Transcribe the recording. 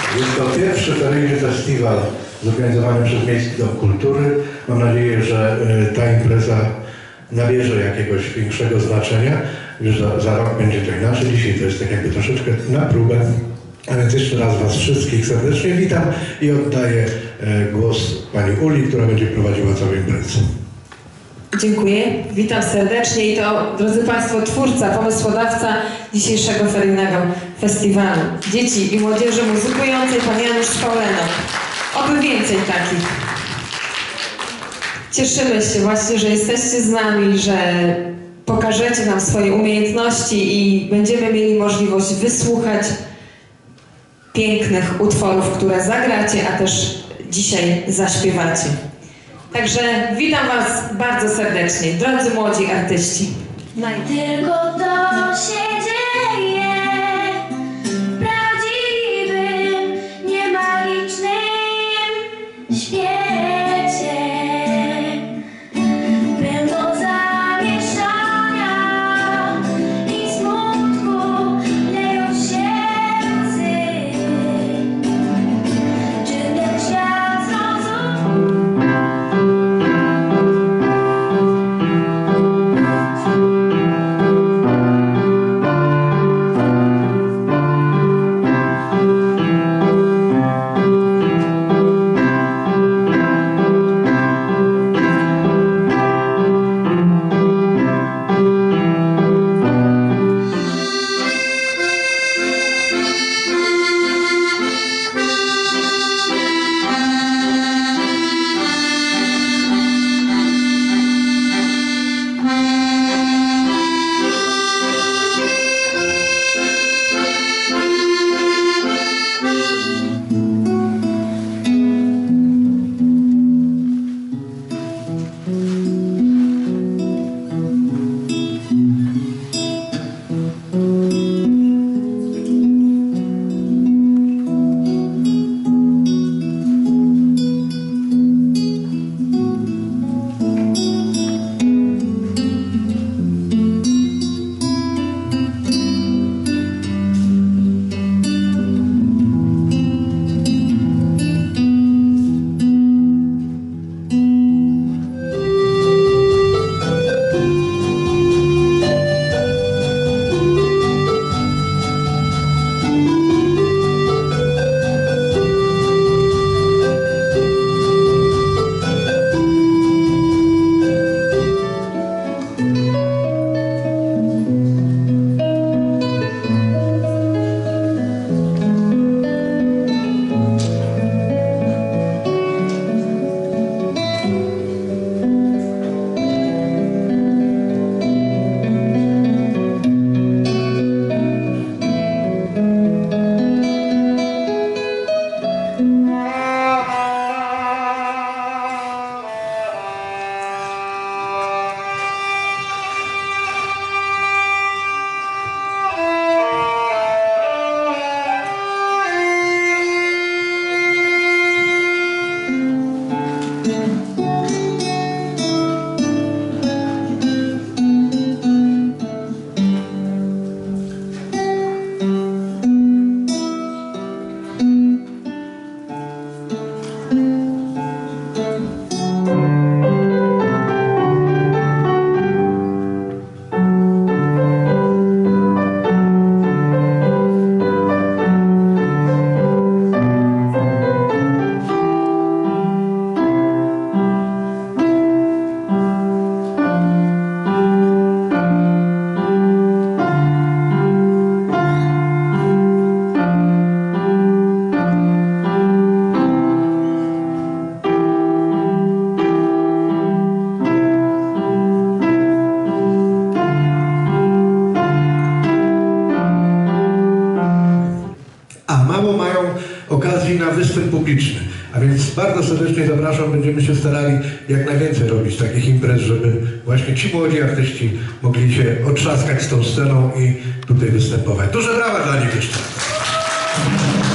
Jest to pierwszy seryjny festiwal zorganizowany przez Miejski Dom Kultury. Mam nadzieję, że ta impreza nabierze jakiegoś większego znaczenia, już za rok będzie to inaczej. Dzisiaj to jest tak jakby troszeczkę na próbę. A więc jeszcze raz Was wszystkich serdecznie witam i oddaję głos Pani Uli, która będzie prowadziła całą imprezę. Dziękuję, witam serdecznie i to, drodzy Państwo, twórca, pomysłodawca dzisiejszego seryjnego festiwalu dzieci i młodzieży muzykującej, Pan Janusz Spałeno. Oby więcej takich. Cieszymy się właśnie, że jesteście z nami, że pokażecie nam swoje umiejętności i będziemy mieli możliwość wysłuchać pięknych utworów, które zagracie, a też dzisiaj zaśpiewacie. Także witam Was bardzo serdecznie, drodzy młodzi artyści. Tylko to się dzieje w prawdziwym, niemagicznym świecie. Pełno zamieszania i smutku leją się łzy. Czy ten świat zrozumie? Na występ publiczny. A więc bardzo serdecznie zapraszam, będziemy się starali jak najwięcej robić takich imprez, żeby właśnie ci młodzi artyści mogli się otrzaskać z tą sceną i tutaj występować. Duże brawa dla nich jeszcze.